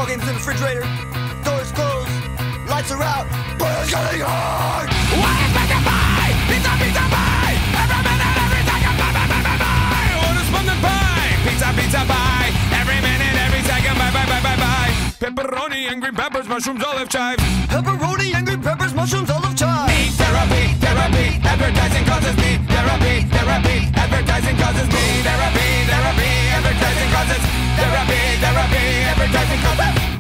game's in the refrigerator. Doors closed. Lights are out. But it's getting hard. What is pizza pie? Pizza, pizza pie. Every minute, every second, bye, bye, bye, bye, bye. Orders from the pie. Pizza, pizza pie. Every minute, every second, bye, bye, bye, bye, bye. Pepperoni and green peppers, mushrooms, olive chives. Pepperoni and green peppers, mushrooms, olive chives. Meat therapy, therapy.